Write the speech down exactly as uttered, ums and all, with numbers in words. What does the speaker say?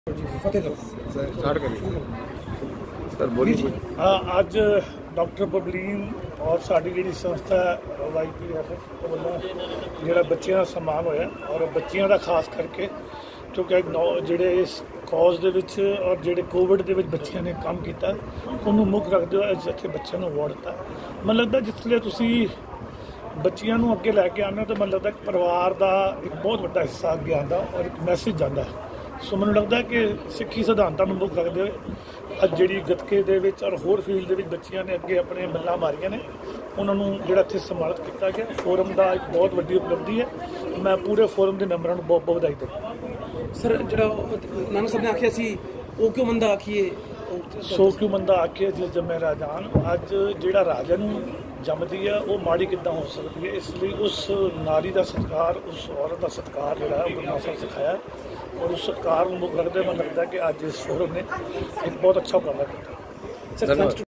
Sir बोलिए। अज doctor बबलीन और साड़ी जी संस्था वाई पी एफ वालों जो बच्चों का सम्मान होया और बच्चों का खास करके क्योंकि नौ जोड़े इस कॉज दे विच और जोड़े कोविड के बच्चों ने काम किया उन्होंने मुख रखते हुए अज इतने बच्चों को अवार्ड दिता। मैं लगता जिसले तुसी बच्चियां नूं अगे लैके आने तो मैं लगता परिवार का एक बहुत बड़ा हिस्सा अगे आता और एक मैसेज जाता है। सो मैं लगता कि सिक्खी सिद्धांतों को मुख रखते हुए अज जी गतके दे विच और होर फील्ड के बच्चियां ने अगे अपने मल्लां मारियां ने उन्होंने जोड़ा इत्थे सम्मानित किया गया। फोरम का एक बहुत वड्डी उपलब्धि है। मैं पूरे फोरम के मैंबरों को बहुत बहुत बधाई देता। सर जो नाना साहब ने आखिया सी ओ क्यों मंदा आखिए सो क्यों मंदा आखिए जिस जमे राजान। अज जोड़ा राजा नूं जमदी है वो माड़ी किद्दां हो सकती है। इसलिए उस नारी का सत्कार उस औरत का सत्कार जोड़ा है गुरु नानक साहब सिखाया और उस सत्कार मुख रखते मैं लगता कि अज इस फोरम ने एक बहुत अच्छा उपराला किया।